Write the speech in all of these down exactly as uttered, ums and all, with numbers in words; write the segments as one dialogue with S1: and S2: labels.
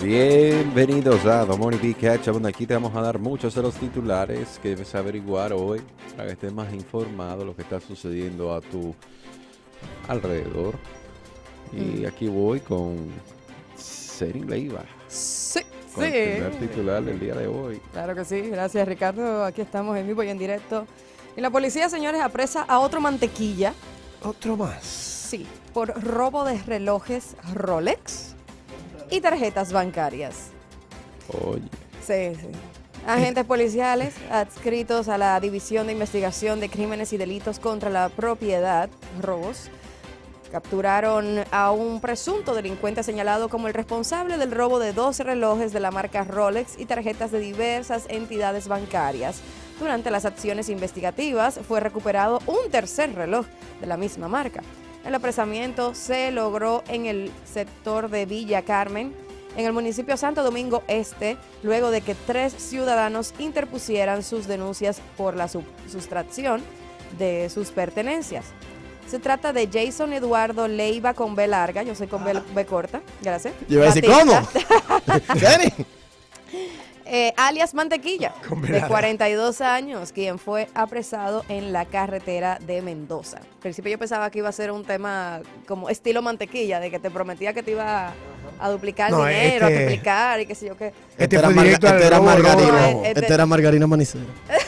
S1: Bienvenidos a The Morning Big Catch, donde aquí te vamos a dar muchos de los titulares que debes averiguar hoy para que estés más informado de lo que está sucediendo a tu alrededor. Y mm. aquí voy con Serin Leiva.
S2: Sí,
S1: con
S2: sí.
S1: el primer titular del día de hoy.
S2: Claro que sí, gracias Ricardo. Aquí estamos en vivo y en directo. Y la policía, señores, apresa a otro mantequilla.
S3: ¿Otro más?
S2: Sí, por robo de relojes Rolex y tarjetas bancarias.
S1: Oye.
S2: Sí, sí. Agentes policiales adscritos a la División de Investigación de Crímenes y Delitos contra la Propiedad, robos, capturaron a un presunto delincuente señalado como el responsable del robo de dos relojes de la marca Rolex y tarjetas de diversas entidades bancarias. Durante las acciones investigativas fue recuperado un tercer reloj de la misma marca. El apresamiento se logró en el sector de Villa Carmen, en el municipio Santo Domingo Este, luego de que tres ciudadanos interpusieran sus denuncias por la sustracción de sus pertenencias. Se trata de Jason Eduardo Leiva con B larga, yo soy con B, B corta, gracias.
S3: Yo iba a decir, ¿cómo?
S2: Eh, alias Mantequilla, de cuarenta y dos años, quien fue apresado en la carretera de Mendoza. Al principio yo pensaba que iba a ser un tema como estilo Mantequilla, de que te prometía que te iba a duplicar
S3: no,
S2: dinero,
S3: este,
S2: a triplicar y qué sé yo qué.
S3: Este,
S4: este
S3: fue
S4: era
S3: directo
S4: Marga,
S3: al
S4: este era
S3: robo,
S4: Margarino,
S3: robo.
S2: No, este,
S4: este era Margarino Manicero.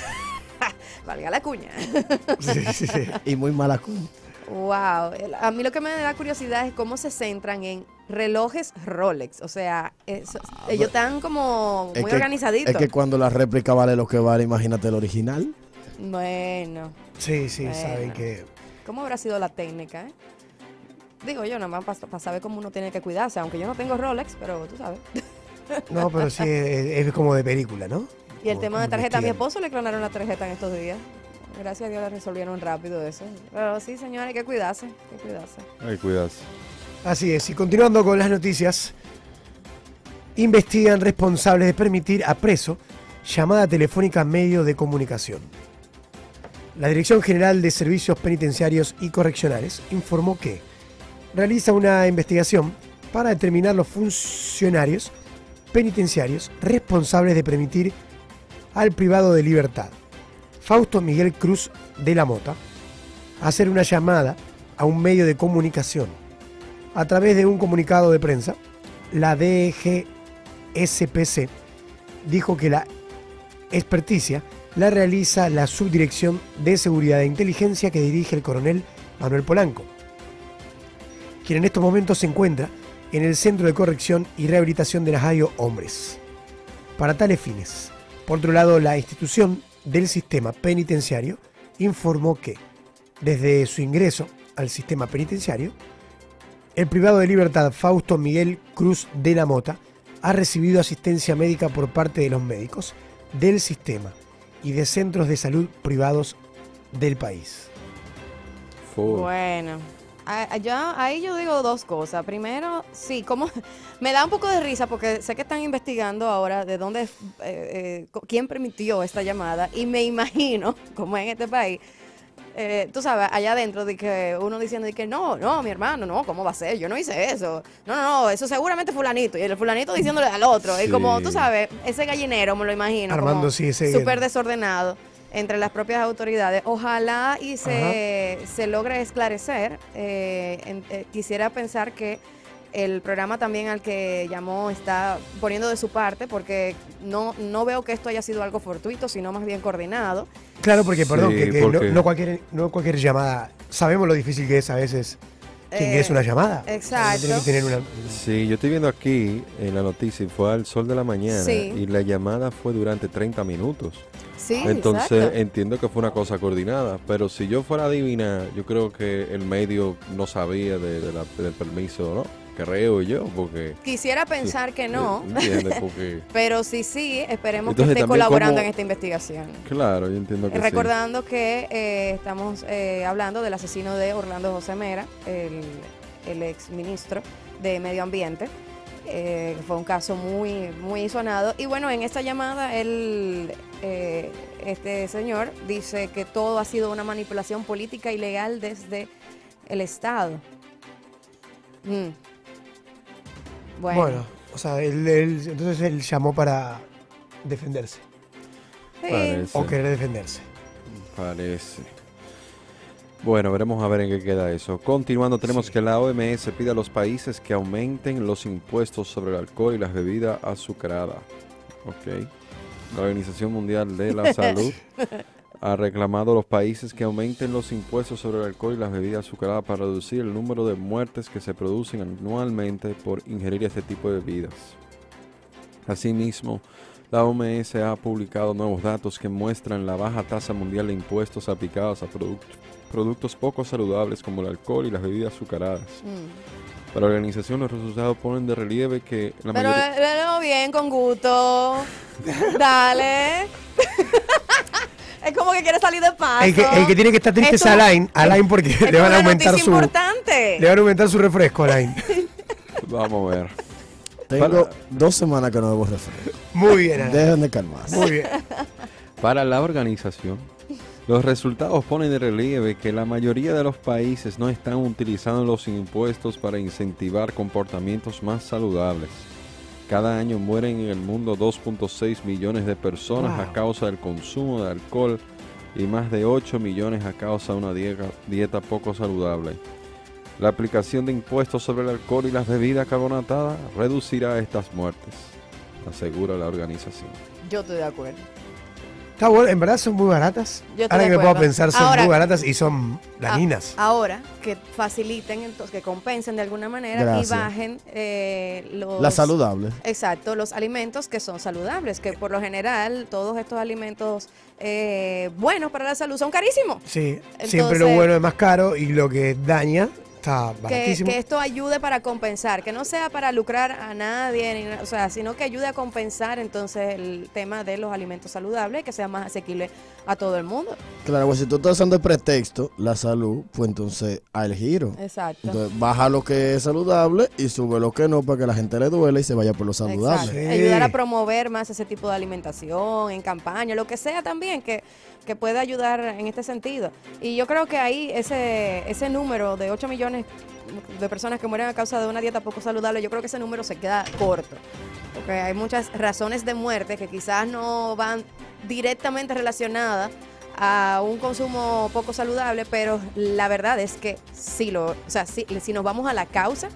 S2: Valga la cuña.
S3: Sí, sí, sí.
S4: Y muy mala cuña.
S2: Wow, a mí lo que me da curiosidad es cómo se centran en relojes Rolex, o sea, eso,
S4: Ah,
S2: ellos están como muy
S4: es que,
S2: organizaditos.
S4: Es que cuando la réplica vale lo que vale, imagínate el original.
S2: Bueno.
S3: Sí, sí,
S2: bueno.
S3: saben que...
S2: ¿Cómo habrá sido la técnica, eh? Digo yo, nada más para pa saber cómo uno tiene que cuidarse, aunque yo no tengo Rolex, pero tú sabes.
S3: No, pero sí, es, es como de película, ¿no?
S2: Y el
S3: como,
S2: tema de tarjeta, a mi
S3: vestían.
S2: esposo le clonaron la tarjeta en estos días. Gracias a Dios le resolvieron rápido eso. Pero sí, señores, hay que cuidarse, hay que cuidarse.
S1: Ay, cuidarse.
S3: Así es, y continuando con las noticias, investigan responsables de permitir a preso llamada telefónica a medios de comunicación. La Dirección General de Servicios Penitenciarios y Correccionales informó que realiza una investigación para determinar los funcionarios penitenciarios responsables de permitir al privado de libertad, Fausto Miguel Cruz de la Mota, hacer una llamada a un medio de comunicación. A través de un comunicado de prensa, la D G S P C dijo que la experticia la realiza la Subdirección de Seguridad e Inteligencia que dirige el coronel Manuel Polanco, quien en estos momentos se encuentra en el Centro de Corrección y Rehabilitación de Najayo Hombres. Para tales fines, por otro lado, la institución del sistema penitenciario informó que, desde su ingreso al sistema penitenciario, el privado de libertad Fausto Miguel Cruz de la Mota ha recibido asistencia médica por parte de los médicos del sistema y de centros de salud privados del país.
S1: Full.
S2: Bueno, a- yo, ahí yo digo dos cosas. Primero, sí, como me da un poco de risa porque sé que están investigando ahora de dónde, eh, eh, quién permitió esta llamada y me imagino, como en este país, eh, tú sabes, allá adentro de que uno diciendo de que no, no, mi hermano, no, ¿cómo va a ser? Yo no hice eso. No, no, no, eso seguramente fulanito. Y el fulanito diciéndole al otro.
S1: Sí.
S2: Y como, tú sabes, ese gallinero me lo imagino.
S3: Armando,
S2: como
S3: sí, ese-
S2: súper desordenado entre las propias autoridades. Ojalá y se, se logre esclarecer. Eh, en- eh, quisiera pensar que el programa también al que llamó está poniendo de su parte, porque no, no veo que esto haya sido algo fortuito, sino más bien coordinado.
S3: Claro, porque, perdón,
S1: Sí,
S3: que, que
S1: porque-
S3: No, no cualquier, no cualquier llamada, sabemos lo difícil que es a veces que
S2: Eh,
S3: ingrese una llamada.
S2: exacto.
S3: Tiene que tener una...
S1: Sí, yo estoy viendo aquí en la noticia, y fue al sol de la mañana,
S2: Sí.
S1: y la llamada fue durante treinta minutos.
S2: Sí,
S1: Entonces
S2: exacto.
S1: entiendo que fue una cosa coordinada, pero si yo fuera adivina, yo creo que el medio no sabía de, de la- del permiso, ¿no? Creo yo, porque...
S2: Quisiera pensar que no,
S1: ¿Entiendes? Porque,
S2: pero sí, sí, esperemos
S1: Entonces,
S2: que esté
S1: también
S2: colaborando
S1: como-
S2: en esta investigación.
S1: claro, yo entiendo que sí.
S2: Recordando que eh, estamos eh, hablando del asesino de Orlando José Mera, el, el ex ministro de Medio Ambiente. Eh, fue un caso muy, muy sonado. Y bueno, en esta llamada, él, eh, este señor dice que todo ha sido una manipulación política ilegal desde el Estado. Mm. Bueno.
S3: Bueno, O sea, él, él- entonces él llamó para defenderse.
S2: Sí.
S1: Parece.
S3: O querer defenderse.
S1: Parece. Bueno, veremos a ver en qué queda eso. Continuando, tenemos
S3: Sí.
S1: que la O M S pide a los países que aumenten los impuestos sobre el alcohol y las bebidas azucaradas. Ok. La Organización Mundial de la Salud ha reclamado a los países que aumenten los impuestos sobre el alcohol y las bebidas azucaradas para reducir el número de muertes que se producen anualmente por ingerir este tipo de bebidas. Asimismo, la O M S ha publicado nuevos datos que muestran la baja tasa mundial de impuestos aplicados a product- productos poco saludables como el alcohol y las bebidas azucaradas.
S2: Mm.
S1: Para la organización, los resultados ponen de relieve que la
S2: Pero
S1: mayoría...
S2: léelo bien, con gusto. Dale. Es como que quiere salir de paso.
S3: El que, el que tiene que estar triste
S2: Esto-
S3: es Alain. Alain porque
S2: Esto
S3: le van a
S2: es una
S3: aumentar
S2: noticia
S3: su.
S2: importante.
S3: Le van a aumentar su refresco, Alain.
S1: Vamos a ver.
S4: Tengo
S1: Para-
S4: dos semanas que no bebo refresco.
S3: Muy bien, Alain.
S4: Dejen de calmarse.
S3: Muy bien.
S1: Para la organización, los resultados ponen de relieve que la mayoría de los países no están utilizando los impuestos para incentivar comportamientos más saludables. Cada año mueren en el mundo dos punto seis millones de personas
S3: Wow.
S1: a causa del consumo de alcohol y más de ocho millones a causa de una dieta, dieta poco saludable. La aplicación de impuestos sobre el alcohol y las bebidas carbonatadas reducirá estas muertes, asegura la organización.
S2: Yo estoy de acuerdo.
S3: Está bueno, en verdad son muy baratas.
S2: Yo estoy
S3: Ahora
S2: de
S3: que me puedo
S2: acuerdo.
S3: pensar, son
S2: Ahora-
S3: muy baratas y son dañinas.
S2: A- ahora que faciliten, entonces, que compensen de alguna manera
S4: Gracias.
S2: y bajen eh, los...
S4: La saludable.
S2: Exacto, los alimentos que son saludables, que por lo general todos estos alimentos eh, buenos para la salud son carísimos.
S3: Sí,
S2: Entonces-
S3: siempre lo bueno es más caro y lo que daña está
S2: Que,
S3: baratísimo.
S2: que esto ayude para compensar, que no sea para lucrar a nadie, ni na- o sea, sino que ayude a compensar entonces el tema de los alimentos saludables, que sea más asequible a todo el mundo.
S4: Claro, pues si tú estás usando de pretexto la salud, pues entonces al giro.
S2: Exacto.
S4: Entonces baja lo que es saludable y sube lo que no para que la gente le duele y se vaya por lo saludable.
S2: Exacto.
S3: Sí.
S2: Ayudar a promover más ese tipo de alimentación, en campaña, lo que sea también que, que pueda ayudar en este sentido. Y yo creo que ahí ese, ese número de ocho millones de personas que mueren a causa de una dieta poco saludable, yo creo que ese número se queda corto. Porque hay muchas razones de muerte que quizás no van directamente relacionadas a un consumo poco saludable, pero la verdad es que sí lo, o sea, sí, si nos vamos a la causa,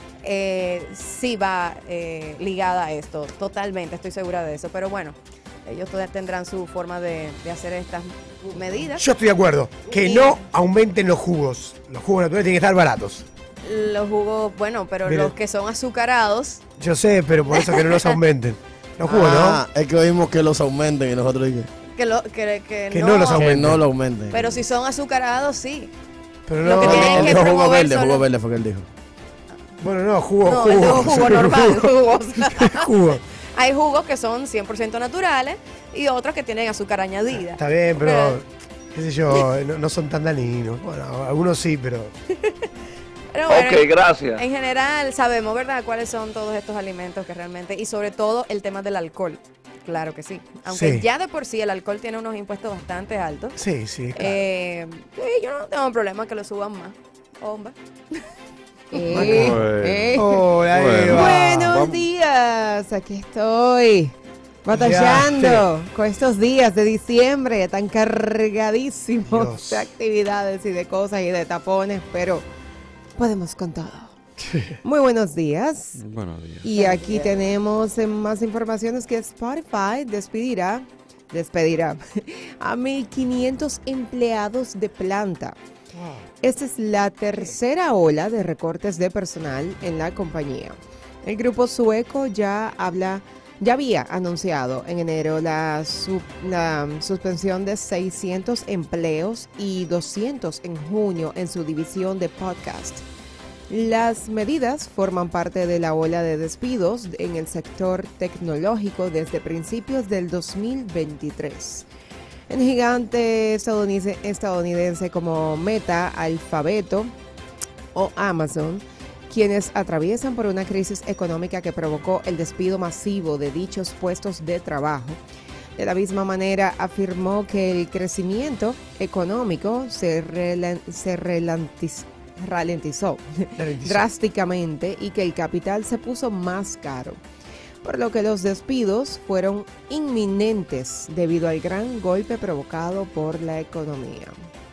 S2: eh, sí va eh, ligada a esto, totalmente, estoy segura de eso. Pero bueno, ellos todavía tendrán su forma de, de hacer estas medidas.
S3: Yo estoy de acuerdo. Que
S2: Y-
S3: no aumenten los jugos. Los jugos naturales tienen que estar baratos.
S2: Los jugos, bueno, pero
S3: Mira.
S2: los que son azucarados,
S3: Yo sé, pero por eso que no los aumenten. Los jugos,
S4: Ah, es que oímos que los aumenten y nosotros dije
S2: que, lo, que, que
S3: Que
S2: no,
S3: no los
S4: que
S3: aumenten.
S4: no lo aumenten.
S2: pero si son azucarados, sí.
S3: ¿no? Pero
S2: lo
S3: no.
S2: que tienen
S4: él
S2: que
S4: dijo jugo
S2: promover
S4: verde,
S2: son
S4: jugo
S2: los-
S4: verde fue que él dijo.
S3: Bueno, no, jugo,
S2: No,
S3: jugo.
S2: el de jugo normal, jugos.
S3: Jugo.
S2: Hay jugos que son cien por ciento naturales y otros que tienen azúcar añadida.
S3: Está bien, pero,
S2: Pero-
S3: qué sé yo, no, no son tan dañinos. Bueno, algunos sí, pero
S2: Pero bueno,
S5: Ok, gracias.
S2: en general sabemos, ¿verdad?, cuáles son todos estos alimentos que realmente, y sobre todo el tema del alcohol. Claro que sí. Aunque
S3: Sí.
S2: ya de por sí el alcohol tiene unos impuestos bastante altos.
S3: sí, sí. Claro.
S2: Eh, sí, yo no tengo problema que lo suban más. Hombre.
S1: Bueno.
S6: Eh,
S3: Hola,
S1: Bueno.
S3: Eva.
S6: Buenos
S1: vamos.
S6: días, aquí estoy batallando con estos días de diciembre tan cargadísimos
S3: Dios.
S6: de actividades y de cosas y de tapones, pero podemos con todo. Muy buenos días.
S1: Buenos días.
S6: Y aquí tenemos eh, más informaciones que Spotify despedirá, despedirá a mil quinientos empleados de planta. Esta es la tercera ola de recortes de personal en la compañía. El grupo sueco ya habla, ya había anunciado en enero la, sub- la suspensión de seiscientos empleos y doscientos en junio en su división de podcast. Las medidas forman parte de la ola de despidos en el sector tecnológico desde principios del dos mil veintitrés. El gigante estadounidense, estadounidense como Meta, Alphabeto o Amazon, quienes atraviesan por una crisis económica que provocó el despido masivo de dichos puestos de trabajo. De la misma manera, afirmó que el crecimiento económico se, relan- se relantiz- ralentizó
S3: Ralentizó.
S6: drásticamente y que el capital se puso más caro. por lo que los despidos fueron inminentes debido al gran golpe provocado por la economía.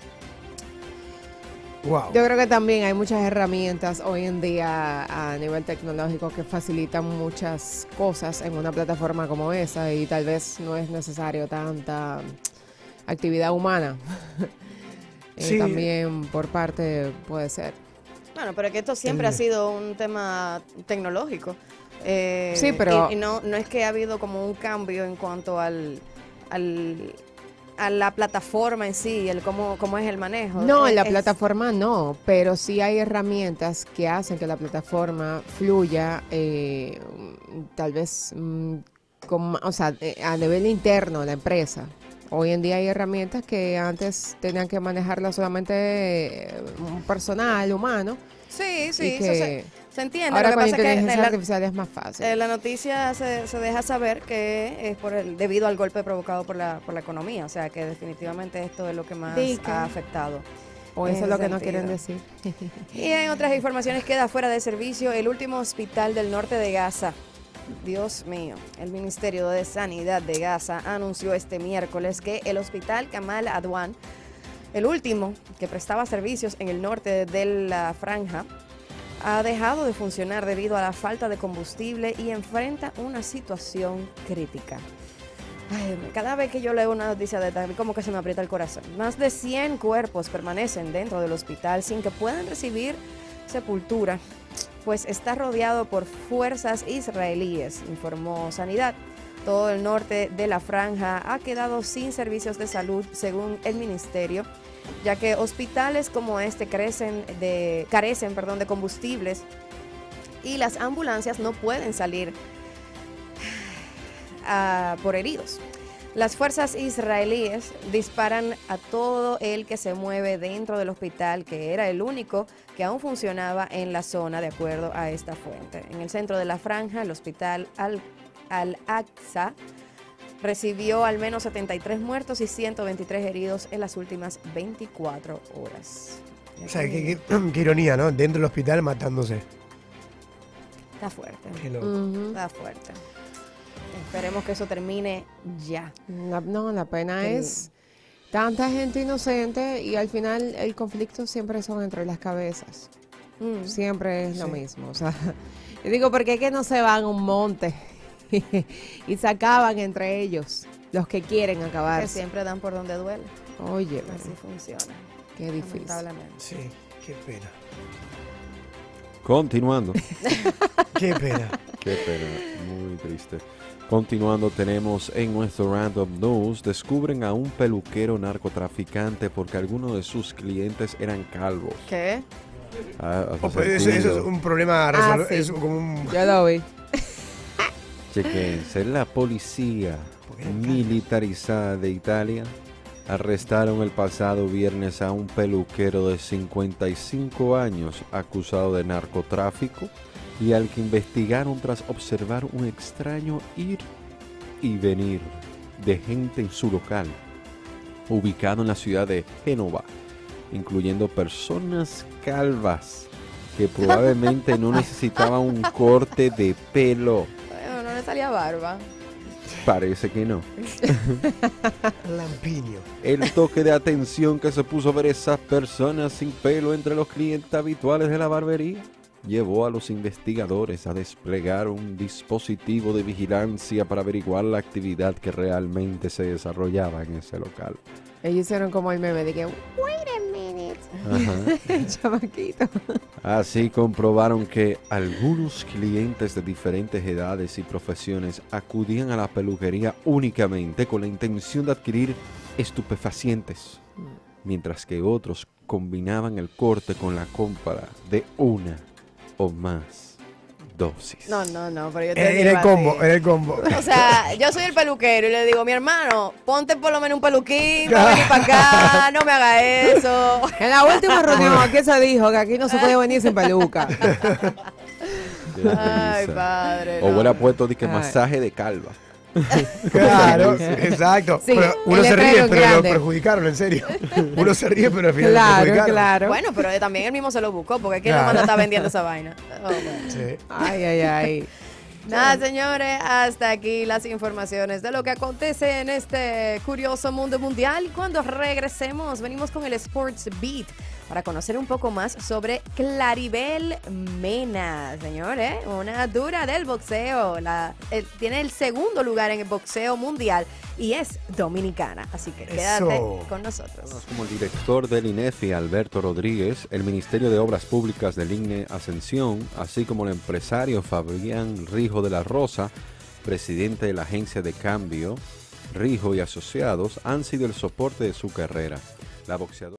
S3: Wow.
S6: Yo creo que también hay muchas herramientas hoy en día a nivel tecnológico que facilitan muchas cosas en una plataforma como esa y tal vez no es necesario tanta actividad humana. Eh,
S3: Sí.
S6: también por parte puede ser.
S2: Bueno, pero que esto siempre
S3: El-
S2: ha sido un tema tecnológico. Eh,
S6: Sí, pero-
S2: Y, y no, no es que ha habido como un cambio en cuanto al, al a la plataforma en sí, el cómo, cómo es el manejo.
S6: No, en la
S2: Es-
S6: plataforma no, pero sí hay herramientas que hacen que la plataforma fluya, eh, tal vez, mm, con ma- o sea, eh, a nivel interno de la empresa. Hoy en día hay herramientas que antes tenían que manejarlas solamente eh, un personal humano.
S2: Sí, sí,
S6: y
S2: eso
S6: que
S2: se, se entiende.
S6: ahora
S2: Lo
S6: con
S2: que
S6: la
S2: pasa es que
S6: inteligencia
S2: en la,
S6: artificial es más fácil.
S2: en la noticia se, se deja saber que es por el debido al golpe provocado por la, por la economía. O sea, que definitivamente esto es lo que más
S6: Dica.
S2: ha afectado.
S6: o
S2: en
S6: eso es
S2: ese
S6: lo que no
S2: sentido.
S6: quieren decir.
S2: Y en otras informaciones queda fuera de servicio el último hospital del norte de Gaza. Dios mío, el Ministerio de Sanidad de Gaza anunció este miércoles que el hospital Kamal Adwan, el último que prestaba servicios en el norte de la franja, ha dejado de funcionar debido a la falta de combustible y enfrenta una situación crítica. Ay, cada vez que yo leo una noticia de esta, como que se me aprieta el corazón. Más de cien cuerpos permanecen dentro del hospital sin que puedan recibir sepultura, pues está rodeado por fuerzas israelíes, informó Sanidad. Todo el norte de la franja ha quedado sin servicios de salud, según el ministerio, ya que hospitales como este crecen de, carecen perdón, de combustibles y las ambulancias no pueden salir ah, por heridos. Las fuerzas israelíes disparan a todo el que se mueve dentro del hospital, que era el único que aún funcionaba en la zona, de acuerdo a esta fuente. En el centro de la franja, el hospital Al- Al-Aqsa recibió al menos setenta y tres muertos y ciento veintitrés heridos en las últimas veinticuatro horas.
S3: O sea, qué, qué- qué ironía, ¿no? Dentro del hospital matándose.
S2: Está fuerte,
S3: Qué loco.
S6: Ujú.
S2: está fuerte. Esperemos que eso termine ya.
S6: La- no, la pena
S2: Que-
S6: es tanta gente inocente y al final el conflicto siempre son entre las cabezas.
S2: Mm.
S6: Siempre es lo
S3: Sí.
S6: mismo. O sea, yo digo, ¿por qué que no se van a un monte y se acaban entre ellos los que quieren
S2: Que
S6: acabarse?
S2: siempre dan por donde duele.
S6: Oye,
S2: Así funciona.
S6: qué difícil.
S2: Lamentablemente.
S3: Sí, qué pena.
S1: Continuando.
S3: Qué pena.
S1: Qué pena, muy triste. Continuando, tenemos en nuestro Random News, descubren a un peluquero narcotraficante porque algunos de sus clientes eran calvos.
S2: ¿Qué?
S1: Ah, hace
S3: Oh, pero eso, eso
S1: sentido.
S3: es un problema resolver.
S6: sí.
S3: Es como un.
S6: Yo lo vi.
S1: Chequense, la policía
S3: Porque eran calvos.
S1: militarizada de Italia arrestaron el pasado viernes a un peluquero de cincuenta y cinco años acusado de narcotráfico y al que investigaron tras observar un extraño ir y venir de gente en su local, ubicado en la ciudad de Génova, incluyendo personas calvas que probablemente no necesitaban un corte de pelo.
S2: Bueno, no le salía barba.
S1: Parece que no.
S3: Lampiño.
S1: El toque de atención que se puso a ver esas personas sin pelo entre los clientes habituales de la barbería llevó a los investigadores a desplegar un dispositivo de vigilancia para averiguar la actividad que realmente se desarrollaba en ese local.
S6: Ellos hicieron como el meme de que, wait a minute,
S1: Ajá.
S6: chamaquito.
S1: Así comprobaron que algunos clientes de diferentes edades y profesiones acudían a la peluquería únicamente con la intención de adquirir estupefacientes, mientras que otros combinaban el corte con la compra de una o más dosis.
S2: No, no, no, pero yo te
S3: Era,
S2: digo
S3: era el
S2: así.
S3: combo, era el combo.
S2: O sea, yo soy el peluquero y le digo, mi hermano, ponte por lo menos un peluquín, para venir para acá, no me haga eso.
S6: En la última reunión aquí se dijo que aquí no se puede venir sin peluca.
S1: Qué
S2: Ay,
S1: risa.
S2: padre.
S1: O
S2: no.
S1: hubiera puesto de que
S6: Ay.
S1: masaje de calva.
S3: Claro, exacto.
S6: Sí,
S3: pero uno
S6: el
S3: se ríe,
S6: letrero
S3: pero lo
S6: grande.
S3: perjudicaron, en serio. Uno se ríe, pero al final lo
S6: Claro,
S3: perjudicaron.
S6: claro.
S2: Bueno, pero también él mismo se lo buscó, porque ¿quién
S3: Claro.
S2: lo manda a estar vendiendo esa vaina? Oh, bueno.
S3: Sí.
S6: Ay, ay, ay.
S2: Nada, señores, hasta aquí las informaciones de lo que acontece en este curioso mundo mundial. Cuando regresemos, venimos con el Sports Beat para conocer un poco más sobre Claribel Mena, señores, una dura del boxeo. La, el, tiene el segundo lugar en el boxeo mundial y es dominicana. Así que quédate
S3: Eso.
S2: con nosotros.
S1: Como el director del INEFI, Alberto Rodríguez, el Ministerio de Obras Públicas del INE Ascensión, así como el empresario Fabián Rijo de la Rosa, presidente de la agencia de cambio Rijo y Asociados, han sido el soporte de su carrera. La boxeadora